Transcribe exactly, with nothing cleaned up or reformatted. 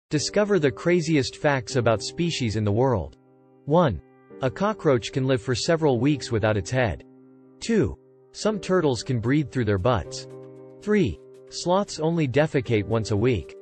Discover the craziest facts about species in the world. one. A cockroach can live for several weeks without its head. two. Some turtles can breathe through their butts. three. Sloths only defecate once a week.